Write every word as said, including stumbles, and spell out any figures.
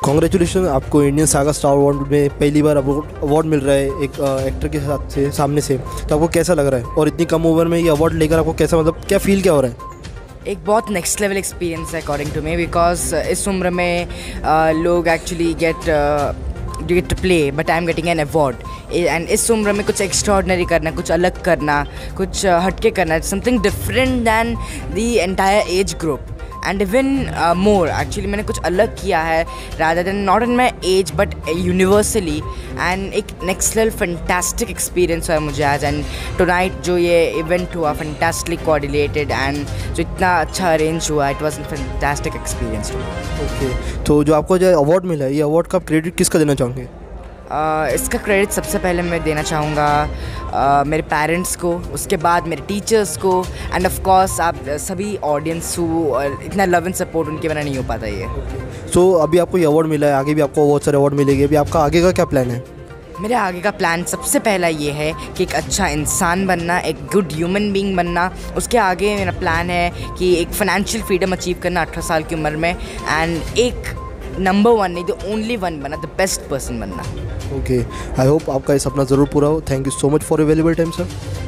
Congratulation, आपको Indian saga star award में पहली बार अवार्ड मिल रहा है एक एक्टर के साथ से सामने से, तो आपको कैसा लग रहा है? और इतनी कम उम्र में ये अवार्ड लेकर आपको कैसा, मतलब क्या फील क्या हो रहा है? एक बहुत नेक्स्ट लेवल एक्सपीरियंस है अकॉर्डिंग टू मी, बिकॉज इस उम्र में uh, लोग actually get get to play, but I am getting an award. And इस उम्र में कुछ एक्स्ट्राऑर्डिनरी करना, कुछ अलग करना, कुछ uh, हटके करना, something different than the entire age group and even more. Actually मैंने कुछ अलग किया है rather than not in my age but universally, and एक नेक्स्ट लेवल फैंटास्टिक एक्सपीरियंस हुआ मुझे आज। एंड टुनाइट जो ये इवेंट हुआ फैंटास्टिकली कोऑर्डिनेटेड एंड जो इतना अच्छा अरेंज हुआ, it was a fantastic experience. Okay, तो जो आपको जो अवार्ड मिला है, ये अवार्ड का क्रेडिट किसका देना चाहोगे? Uh, इसका क्रेडिट सबसे पहले मैं देना चाहूँगा uh, मेरे पेरेंट्स को, उसके बाद मेरे टीचर्स को, एंड ऑफ कोर्स आप सभी ऑडियंस को। uh, इतना लव एंड सपोर्ट उनके बिना नहीं हो पाता ये। सो so, अभी आपको ये अवार्ड मिला है, आगे भी आपको बहुत सारे अवार्ड मिलेंगे, अभी आपका आगे का क्या प्लान है? मेरे आगे का प्लान सबसे पहला ये है कि एक अच्छा इंसान बनना, एक गुड ह्यूमन बीइंग बनना। उसके आगे मेरा प्लान है कि एक फाइनेंशियल फ्रीडम अचीव करना अठारह साल की उम्र में, एंड एक नंबर वन नहीं द ओनली वन बनना, द बेस्ट पर्सन बनना। ओके, आई होप आपका ये सपना ज़रूर पूरा हो। Thank you so much for your valuable time sir.